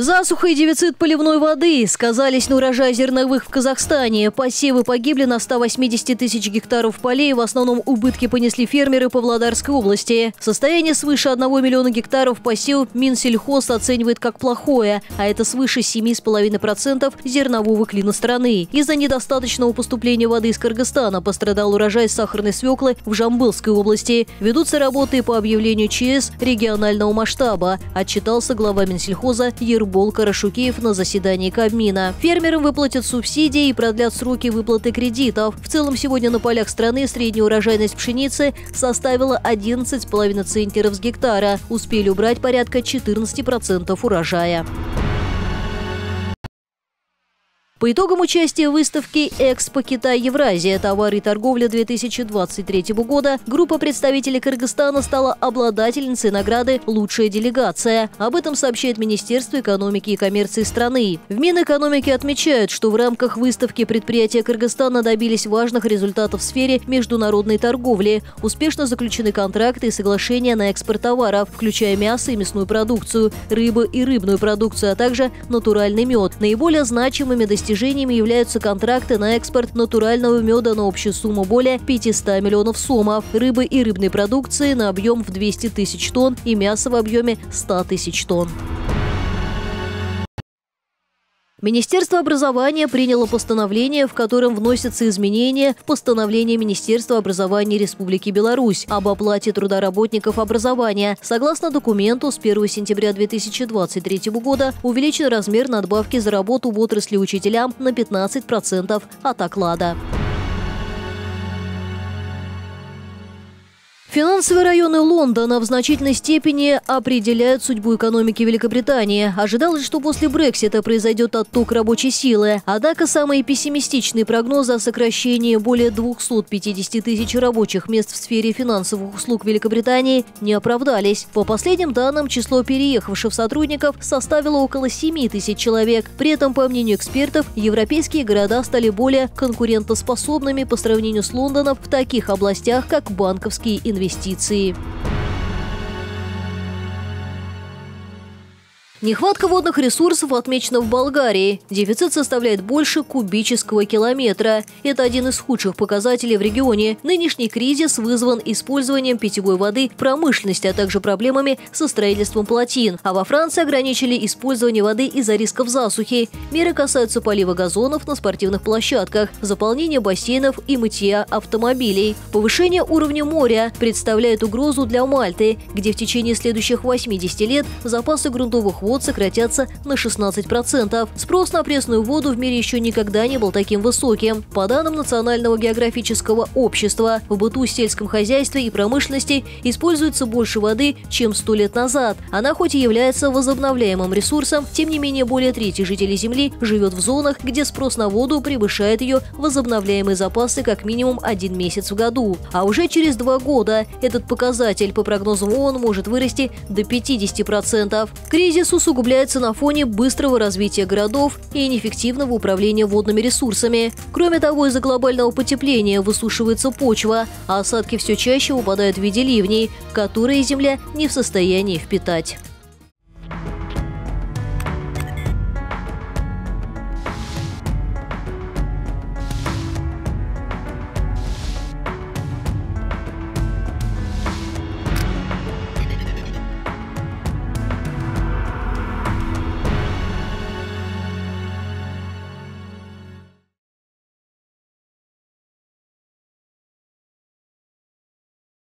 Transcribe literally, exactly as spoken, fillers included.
Засуха и дефицит поливной воды сказались на урожае зерновых в Казахстане. Посевы погибли на ста восьмидесяти тысяч гектаров полей. В основном убытки понесли фермеры Павлодарской области. Состояние свыше одного миллиона гектаров посевов Минсельхоз оценивает как плохое, а это свыше семи с половиной процентов зернового клина страны. Из-за недостаточного поступления воды из Кыргызстана пострадал урожай сахарной свеклы в Жамбылской области. Ведутся работы по объявлению ЧС регионального масштаба, отчитался глава Минсельхоза Ербол Карашукеев на заседании Кабмина. Фермерам выплатят субсидии и продлят сроки выплаты кредитов. В целом сегодня на полях страны средняя урожайность пшеницы составила одиннадцать с половиной центнеров с гектара. Успели убрать порядка четырнадцати процентов урожая. По итогам участия в выставке «Экспо Китай-Евразия. Товары и торговля-две тысячи двадцать третьего года» группа представителей Кыргызстана стала обладательницей награды «Лучшая делегация». Об этом сообщает Министерство экономики и коммерции страны. В Минэкономике отмечают, что в рамках выставки предприятия Кыргызстана добились важных результатов в сфере международной торговли. Успешно заключены контракты и соглашения на экспорт товаров, включая мясо и мясную продукцию, рыбу и рыбную продукцию, а также натуральный мед. Наиболее значимыми достижениями Достижениями являются контракты на экспорт натурального меда на общую сумму более пятисот миллионов сомов, рыбы и рыбной продукции на объем в двести тысяч тонн и мяса в объеме ста тысяч тонн. Министерство образования приняло постановление, в котором вносятся изменения в постановление Министерства образования Республики Беларусь об оплате труда работников образования. Согласно документу, с первого сентября две тысячи двадцать третьего года увеличен размер надбавки за работу в отрасли учителям на пятнадцать процентов от оклада. Финансовые районы Лондона в значительной степени определяют судьбу экономики Великобритании. Ожидалось, что после Брексита произойдет отток рабочей силы. Однако самые пессимистичные прогнозы о сокращении более двухсот пятидесяти тысяч рабочих мест в сфере финансовых услуг Великобритании не оправдались. По последним данным, число переехавших сотрудников составило около семи тысяч человек. При этом, по мнению экспертов, европейские города стали более конкурентоспособными по сравнению с Лондоном в таких областях, как банковские инвестиции. Инвестиции. Нехватка водных ресурсов отмечена в Болгарии. Дефицит составляет больше кубического километра. Это один из худших показателей в регионе. Нынешний кризис вызван использованием питьевой воды в промышленности, а также проблемами со строительством плотин. А во Франции ограничили использование воды из-за рисков засухи. Меры касаются полива газонов на спортивных площадках, заполнения бассейнов и мытья автомобилей. Повышение уровня моря представляет угрозу для Мальты, где в течение следующих восьмидесяти лет запасы грунтовых вод сократятся на шестнадцать процентов. Спрос на пресную воду в мире еще никогда не был таким высоким. По данным Национального географического общества, в быту, сельском хозяйстве и промышленности используется больше воды, чем сто лет назад. Она хоть и является возобновляемым ресурсом, тем не менее более трети жителей Земли живет в зонах, где спрос на воду превышает ее возобновляемые запасы как минимум один месяц в году. А уже через два года этот показатель, по прогнозам ООН, может вырасти до пятидесяти процентов. Кризис усугубляется на фоне быстрого развития городов и неэффективного управления водными ресурсами. Кроме того, из-за глобального потепления высушивается почва, а осадки все чаще упадают в виде ливней, которые Земля не в состоянии впитать.